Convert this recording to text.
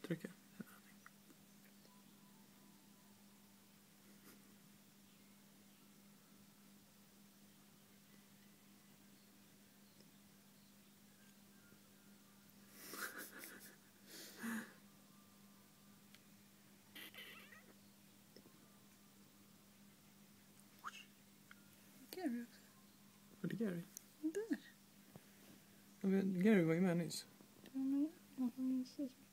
Trycka. Garry också. Var det Garry? Där. Ja, men Garry var ju med nyss. Ja, men jag minns det.